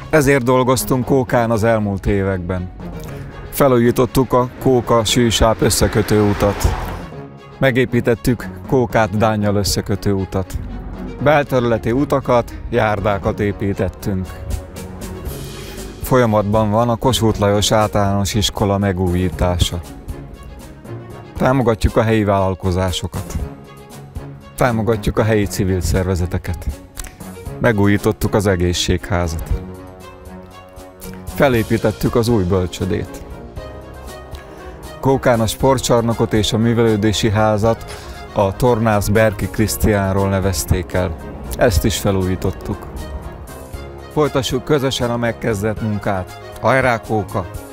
Ezért dolgoztunk Kókán az elmúlt években. Felújítottuk a Kóka-Sűsáp összekötő utat. Megépítettük Kókát Dánnyal összekötő utat. Belterületi utakat, járdákat építettünk. Folyamatban van a Kossuth Lajos Általános Iskola megújítása. Támogatjuk a helyi vállalkozásokat. Támogatjuk a helyi civil szervezeteket. Megújítottuk az egészségházat. Felépítettük az új bölcsödét. Kókán a sportcsarnokot és a művelődési házat a tornász Berki Krisztiánról nevezték el. Ezt is felújítottuk. Folytassuk közösen a megkezdett munkát. Hajrá Kóka!